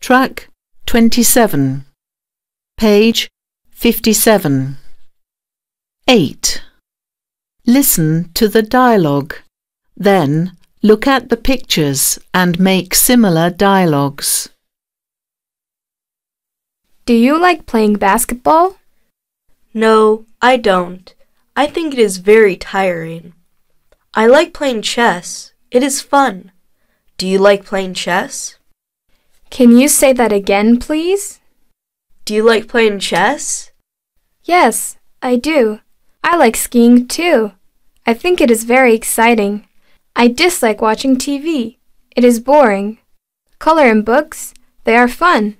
Track 27, page 57. 8. Listen to the dialogue. Then look at the pictures and make similar dialogues. Do you like playing basketball? No, I don't. I think it is very tiring. I like playing chess. It is fun. Do you like playing chess? Can you say that again, please? Do you like playing chess? Yes, I do. I like skiing too. I think it is very exciting. I dislike watching TV. It is boring. Color and books, they are fun.